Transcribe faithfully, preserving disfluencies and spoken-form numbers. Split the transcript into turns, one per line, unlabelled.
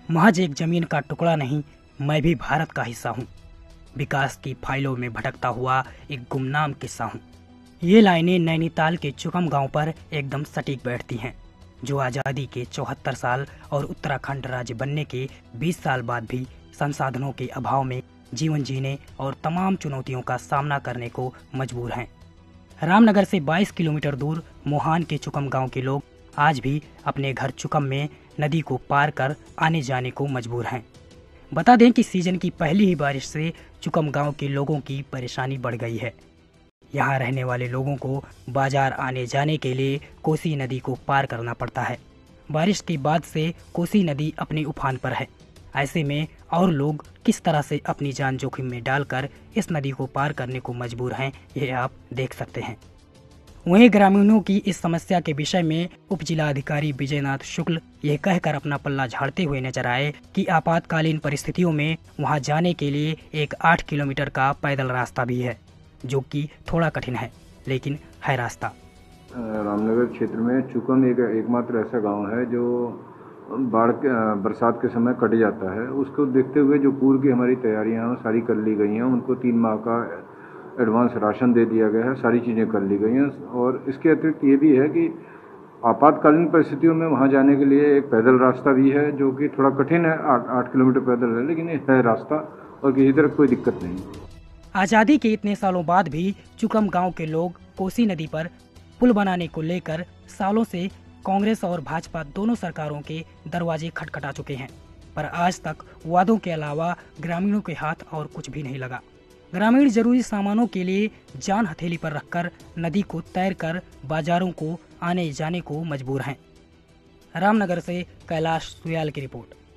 महज एक जमीन का टुकड़ा नहीं, मैं भी भारत का हिस्सा हूँ। विकास की फाइलों में भटकता हुआ एक गुमनाम किस्सा हूँ। ये लाइनें नैनीताल के चुकम गांव पर एकदम सटीक बैठती हैं, जो आज़ादी के चौहत्तर साल और उत्तराखंड राज्य बनने के बीस साल बाद भी संसाधनों के अभाव में जीवन जीने और तमाम चुनौतियों का सामना करने को मजबूर हैं। रामनगर से बाईस किलोमीटर दूर मोहान के चुकम गांव के लोग आज भी अपने घर चुकम में नदी को पार कर आने जाने को मजबूर हैं। बता दें कि सीजन की पहली ही बारिश से चुकम गांव के लोगों की परेशानी बढ़ गई है। यहाँ रहने वाले लोगों को बाजार आने जाने के लिए कोसी नदी को पार करना पड़ता है। बारिश के बाद से कोसी नदी अपने उफान पर है। ऐसे में और लोग किस तरह से अपनी जान जोखिम में डालकर इस नदी को पार करने को मजबूर हैं, ये आप देख सकते हैं। वहीं ग्रामीणों की इस समस्या के विषय में उप जिलाधिकारी विजयनाथ शुक्ल यह कहकर अपना पल्ला झाड़ते हुए नजर आए कि आपातकालीन परिस्थितियों में वहां जाने के लिए एक आठ किलोमीटर का पैदल रास्ता भी है, जो कि थोड़ा कठिन है, लेकिन है रास्ता।
रामनगर क्षेत्र में चुकम एक एकमात्र ऐसा गांव है जो बाढ़ के बरसात के समय कट जाता है। उसको देखते हुए जो पूर्व की हमारी तैयारियां सारी कर ली गई हैं। उनको तीन माह का एडवांस राशन दे दिया गया है, सारी चीज़ें कर ली गई हैं। और इसके अतिरिक्त ये भी है कि आपातकालीन परिस्थितियों में वहाँ जाने के लिए एक पैदल रास्ता भी है, जो कि थोड़ा कठिन है, आठ आठ किलोमीटर पैदल है, लेकिन ये है रास्ता और किसी तरह कोई दिक्कत नहीं।
आज़ादी के इतने सालों बाद भी चुकम गांव के लोग कोसी नदी पर पुल बनाने को लेकर सालों से कांग्रेस और भाजपा दोनों सरकारों के दरवाजे खटखटा चुके हैं, पर आज तक वादों के अलावा ग्रामीणों के हाथ और कुछ भी नहीं लगा। ग्रामीण जरूरी सामानों के लिए जान हथेली पर रखकर नदी को तैर कर बाजारों को आने जाने को मजबूर हैं। रामनगर से कैलाश सुयाल की रिपोर्ट।